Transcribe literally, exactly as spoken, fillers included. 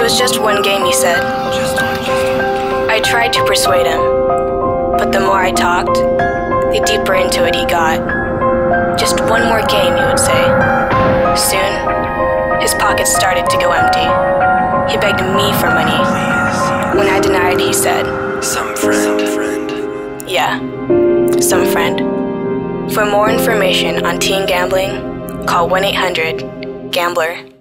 was just one game, he said. I tried to persuade him, but the more I talked, the deeper into it he got. Just one more game, he would say. Soon, his pockets started to go empty. He begged me for money. When I denied, he said, Some friend. Yeah, some friend. For more information on teen gambling, call one eight hundred gambler.